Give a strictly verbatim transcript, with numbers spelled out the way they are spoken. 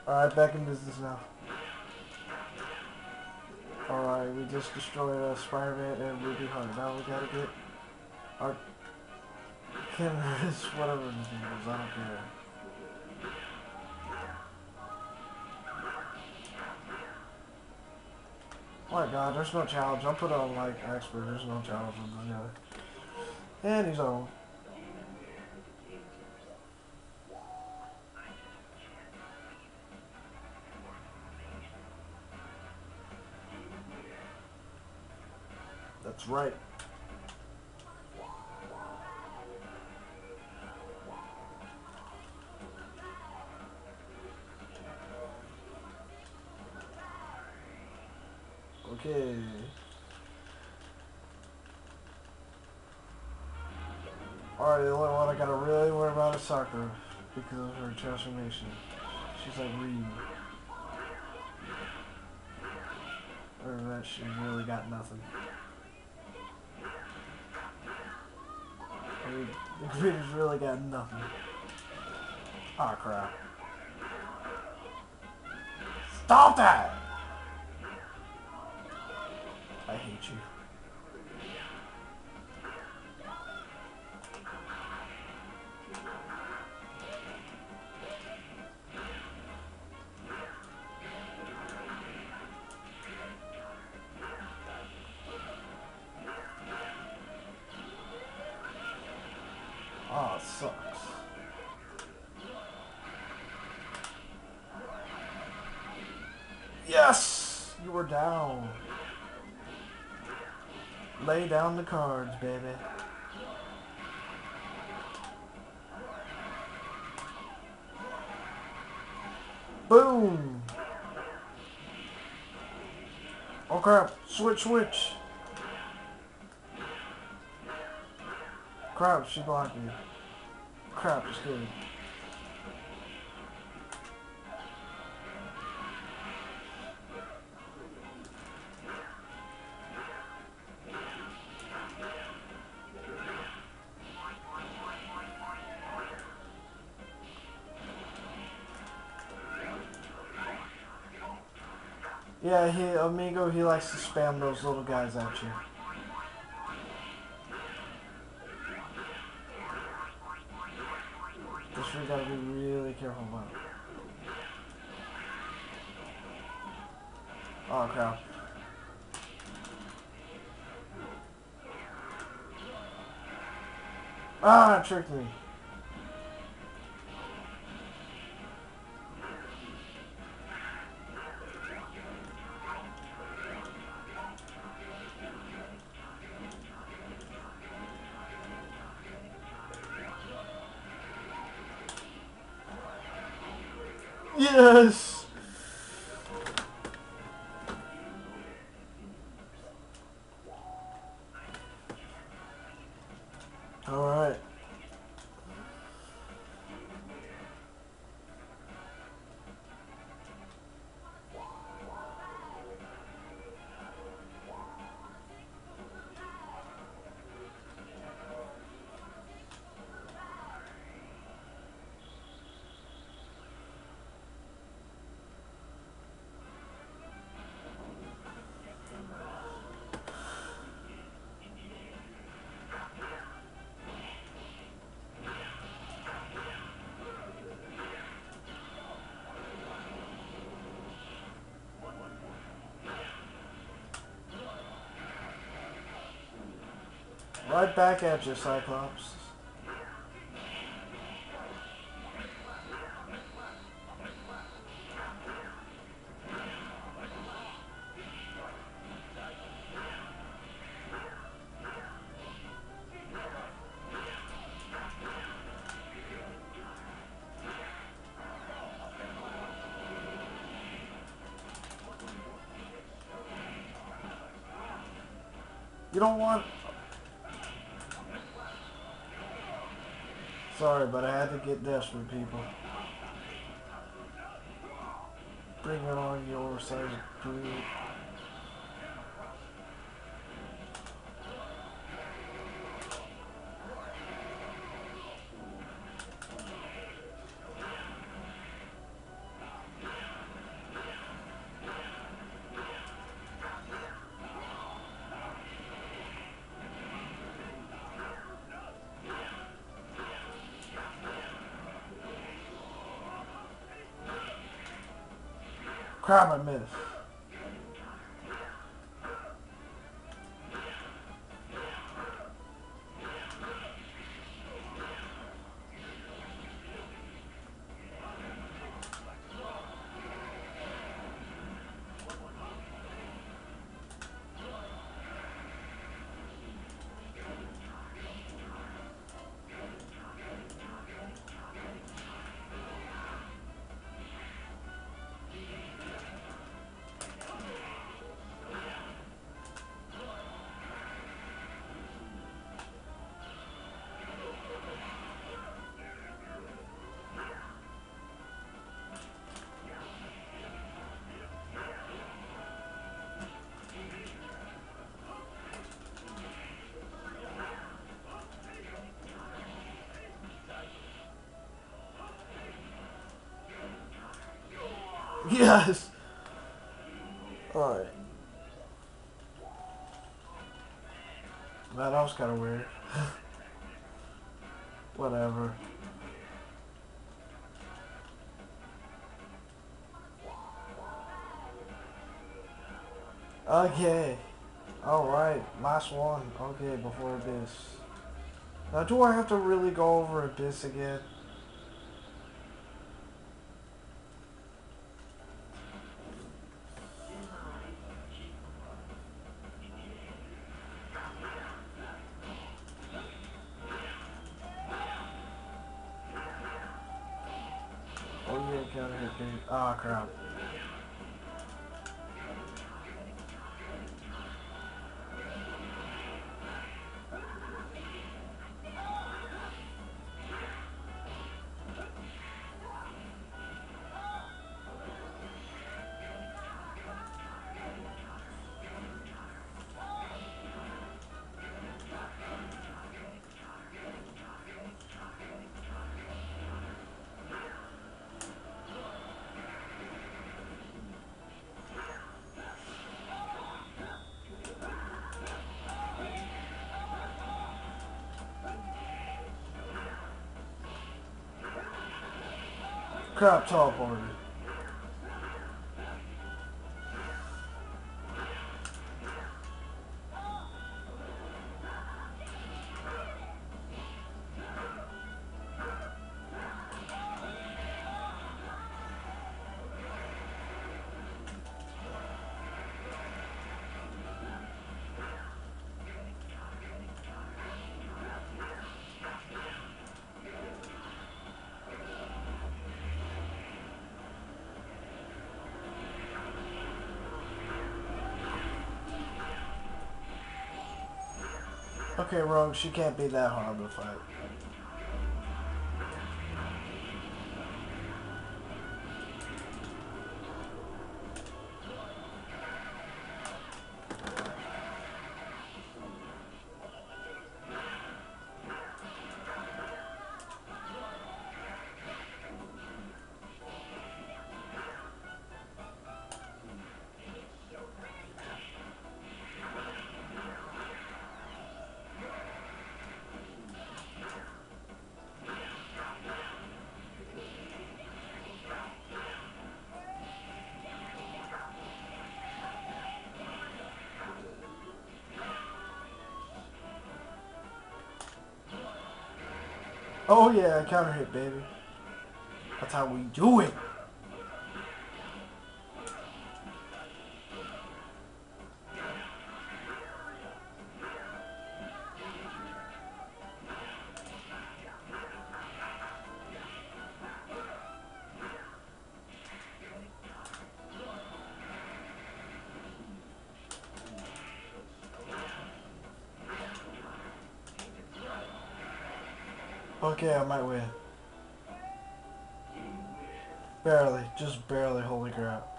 Alright, back in business now. Alright, we just destroyed uh, Spider-Man and Ruby Heart. Now we gotta get our cameras, whatever his name is, I don't care. Oh my god, there's no challenge. I'll put on like expert, there's no challenge with this guy. And he's on. That's right. Okay. Alright, the only one I gotta really worry about is Sakura because of her transformation. She's like Reed. Other than that, she's really got nothing. Reed, Reed has really got nothing. Ah, oh, crap. Stop that! I hate you. Oh, it sucks. Yes! You were down. Lay down the cards, baby. Boom! Oh crap, switch, switch! Crap, she blocked me. Crap, just kidding. Yeah, he, Amigo, he likes to spam those little guys at you. This we gotta be really careful about. Oh crap. Ah, it tricked me. Yes! Alright. Right back at you, Cyclops. You don't want... Sorry, but I had to get desperate, people. Bring on your oversized group. Crap, I missed. Yes! Alright. Man, that was kind of weird. Whatever. Okay. Alright. Last one. Okay, before Abyss. Now, do I have to really go over Abyss again? Oh yeah, counter hit, dude. Ah, crap. Crap, teleported. Okay, Rogue, she can't be that hard to fight. Oh yeah, counter hit, baby. That's how we do it. Okay, I might win. Barely, just barely, holy crap.